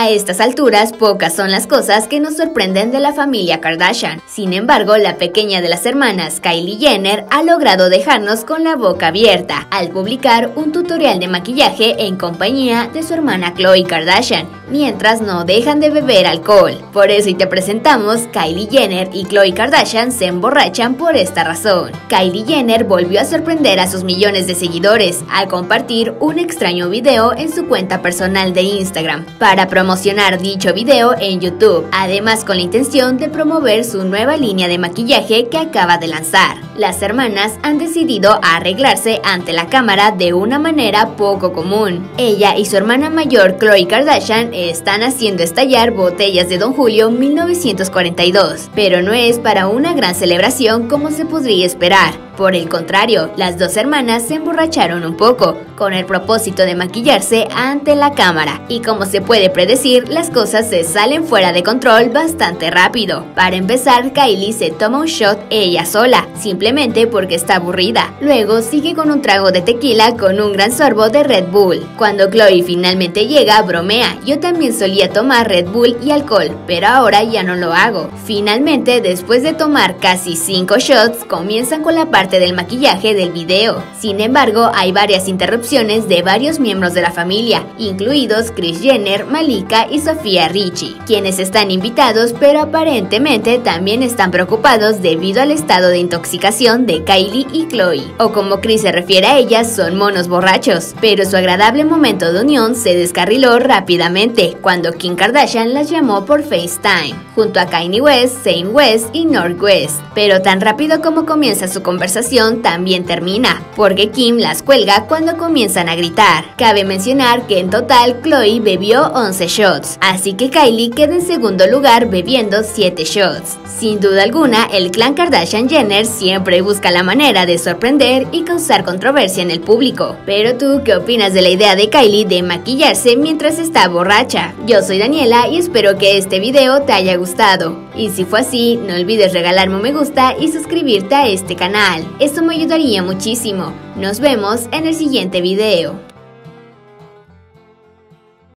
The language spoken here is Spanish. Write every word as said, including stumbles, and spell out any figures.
A estas alturas, pocas son las cosas que nos sorprenden de la familia Kardashian. Sin embargo, la pequeña de las hermanas, Kylie Jenner, ha logrado dejarnos con la boca abierta al publicar un tutorial de maquillaje en compañía de su hermana Khloe Kardashian, mientras no dejan de beber alcohol. Por eso y te presentamos, Kylie Jenner y Khloe Kardashian se emborrachan por esta razón. Kylie Jenner volvió a sorprender a sus millones de seguidores al compartir un extraño video en su cuenta personal de Instagram para promocionar dicho video en YouTube, además con la intención de promover su nueva línea de maquillaje que acaba de lanzar. Las hermanas han decidido arreglarse ante la cámara de una manera poco común. Ella y su hermana mayor Khloe Kardashian están haciendo estallar botellas de Don Julio mil novecientos cuarenta y dos, pero no es para una gran celebración como se podría esperar. Por el contrario, las dos hermanas se emborracharon un poco, con el propósito de maquillarse ante la cámara, y como se puede predecir, las cosas se salen fuera de control bastante rápido. Para empezar, Kylie se toma un shot ella sola, simplemente porque está aburrida. Luego sigue con un trago de tequila con un gran sorbo de Red Bull. Cuando Khloe finalmente llega, bromea: yo también solía tomar Red Bull y alcohol, pero ahora ya no lo hago. Finalmente, después de tomar casi cinco shots, comienzan con la parte del maquillaje del video. Sin embargo, hay varias interrupciones de varios miembros de la familia, incluidos Kris Jenner, Malika y Sofía Richie, quienes están invitados pero aparentemente también están preocupados debido al estado de intoxicación de Kylie y Khloe, o como Kris se refiere a ellas, son monos borrachos. Pero su agradable momento de unión se descarriló rápidamente cuando Kim Kardashian las llamó por FaceTime, junto a Kanye West, Zane West y North West. Pero tan rápido como comienza su conversación, también termina, porque Kim las cuelga cuando comienzan a gritar. Cabe mencionar que en total Khloe bebió once shots, así que Kylie queda en segundo lugar bebiendo siete shots. Sin duda alguna, el clan Kardashian Jenner siempre busca la manera de sorprender y causar controversia en el público. Pero tú, ¿qué opinas de la idea de Kylie de maquillarse mientras está borracha? Yo soy Daniela y espero que este video te haya gustado. Y si fue así, no olvides regalarme un me gusta y suscribirte a este canal. Esto me ayudaría muchísimo. Nos vemos en el siguiente video.